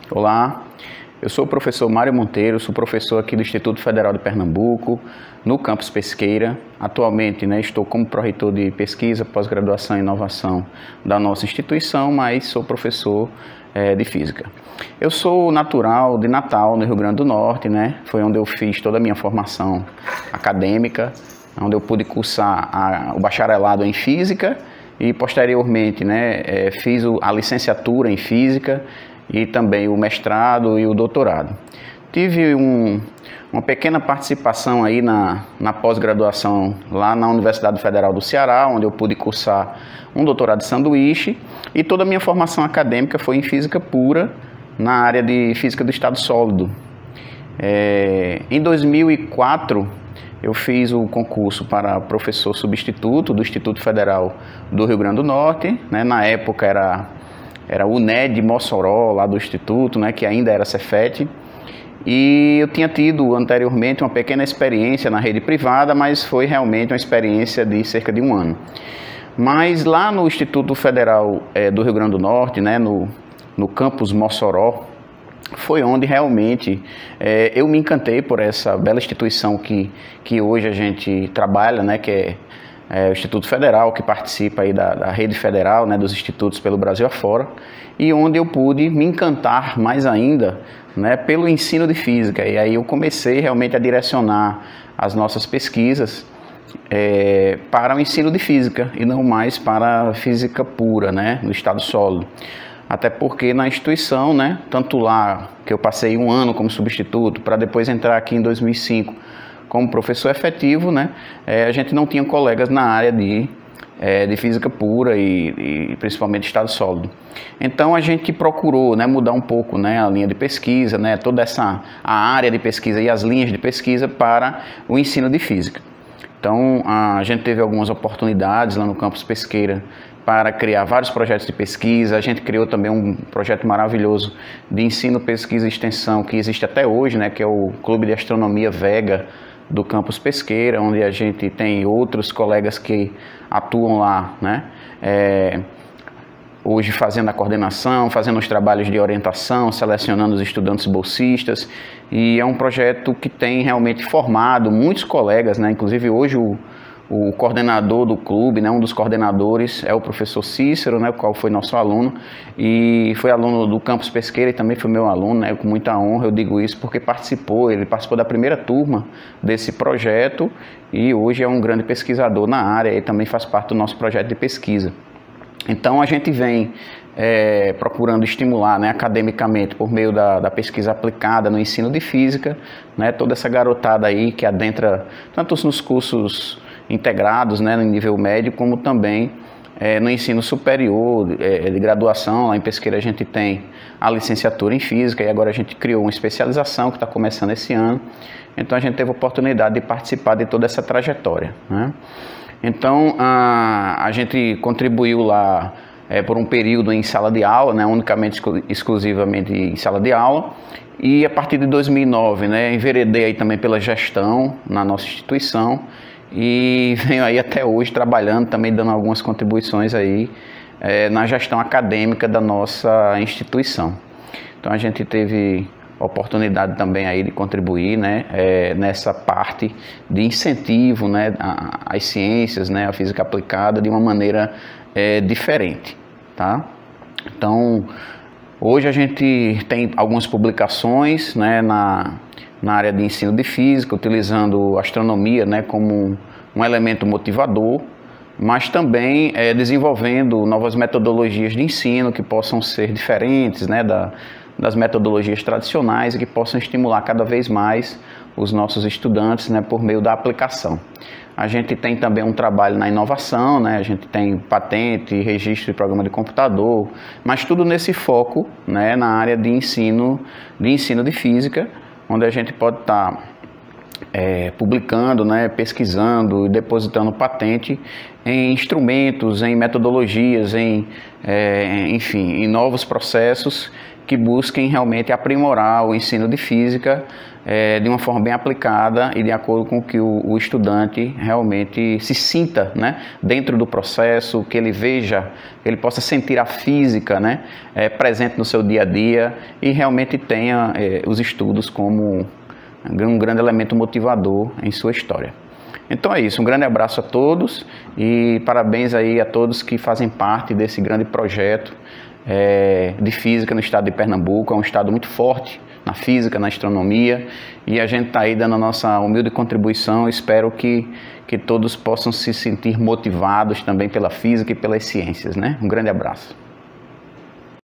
Olá, eu sou o professor Mário Monteiro, sou professor aqui do Instituto Federal de Pernambuco, no campus Pesqueira. Atualmente, estou como pró-reitor de pesquisa, pós-graduação e inovação da nossa instituição, mas sou professor de física. Eu sou natural de Natal, no Rio Grande do Norte, foi onde eu fiz toda a minha formação acadêmica, onde eu pude cursar o bacharelado em física e posteriormente fiz a licenciatura em física e também o mestrado e o doutorado. Tive uma pequena participação aí na pós-graduação lá na Universidade Federal do Ceará, onde eu pude cursar um doutorado de sanduíche, e toda a minha formação acadêmica foi em física pura, na área de física do estado sólido. Em 2004, eu fiz o concurso para professor substituto do Instituto Federal do Rio Grande do Norte, na época era o UNED Mossoró, lá do Instituto, que ainda era Cefet. E eu tinha tido anteriormente uma pequena experiência na rede privada, mas foi realmente uma experiência de cerca de um ano. Mas lá no Instituto Federal do Rio Grande do Norte, no campus Mossoró, foi onde realmente eu me encantei por essa bela instituição que hoje a gente trabalha, que é o Instituto Federal, que participa aí da rede federal, dos institutos pelo Brasil afora, e onde eu pude me encantar mais ainda pelo ensino de física. E aí eu comecei realmente a direcionar as nossas pesquisas para o ensino de física e não mais para a física pura, no estado sólido. Até porque na instituição, tanto lá que eu passei um ano como substituto, para depois entrar aqui em 2005 como professor efetivo, a gente não tinha colegas na área de física pura e principalmente estado sólido. Então a gente procurou mudar um pouco a linha de pesquisa, toda a área de pesquisa e as linhas de pesquisa para o ensino de física. Então a gente teve algumas oportunidades lá no campus Pesqueira para criar vários projetos de pesquisa. A gente criou também um projeto maravilhoso de ensino, pesquisa e extensão que existe até hoje, que é o Clube de Astronomia Vega do campus Pesqueira, onde a gente tem outros colegas que atuam lá, hoje fazendo a coordenação, fazendo os trabalhos de orientação, selecionando os estudantes bolsistas, e é um projeto que tem realmente formado muitos colegas, inclusive hoje o coordenador do clube, um dos coordenadores é o professor Cícero, o qual foi nosso aluno e foi aluno do campus Pesqueira e também foi meu aluno, com muita honra eu digo isso porque ele participou da primeira turma desse projeto e hoje é um grande pesquisador na área e também faz parte do nosso projeto de pesquisa. Então a gente vem procurando estimular academicamente por meio da pesquisa aplicada no ensino de física, toda essa garotada aí que adentra tanto nos cursos integrados no nível médio, como também no ensino superior de graduação. Lá em Pesqueira a gente tem a licenciatura em física e agora a gente criou uma especialização que está começando esse ano. Então a gente teve a oportunidade de participar de toda essa trajetória. Então a gente contribuiu lá por um período em sala de aula, unicamente, exclusivamente em sala de aula. E a partir de 2009 enveredei aí também pela gestão na nossa instituição e venho aí até hoje trabalhando, também dando algumas contribuições aí na gestão acadêmica da nossa instituição. Então a gente teve a oportunidade também aí de contribuir nessa parte de incentivo às ciências, à física aplicada de uma maneira diferente, tá? Então hoje a gente tem algumas publicações na área de ensino de física, utilizando a astronomia como um elemento motivador, mas também desenvolvendo novas metodologias de ensino que possam ser diferentes das metodologias tradicionais e que possam estimular cada vez mais os nossos estudantes por meio da aplicação. A gente tem também um trabalho na inovação, a gente tem patente, registro de programa de computador, mas tudo nesse foco na área de ensino de física, onde a gente pode estar publicando, né, pesquisando e depositando patente em instrumentos, em metodologias, enfim, em novos processos que busquem realmente aprimorar o ensino de física de uma forma bem aplicada e de acordo com que o estudante realmente se sinta, né, dentro do processo, que ele veja, que ele possa sentir a física, né, presente no seu dia a dia e realmente tenha os estudos como um grande elemento motivador em sua história. Então é isso, um grande abraço a todos e parabéns aí a todos que fazem parte desse grande projeto de física no estado de Pernambuco. É um estado muito forte na física, na astronomia, e a gente está aí dando a nossa humilde contribuição. Espero que todos possam se sentir motivados também pela física e pelas ciências, né? Um grande abraço.